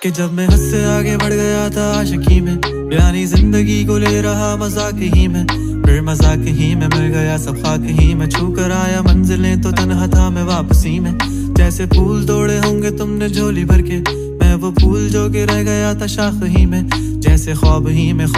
कि जब मैं हद से आगे बढ़ गया था आशिकी में, यानी जिंदगी को ले रहा मजाक ही में, फिर मजाक ही में मिल गया सब खाक ही में। छू कर आया मंजिलें तो तन्हा था मैं वापसी में। जैसे फूल तोड़े होंगे तुमने झोली भर के, मैं वो फूल जो कि रह गया था शाख ही में। जैसे ख्वाब ही में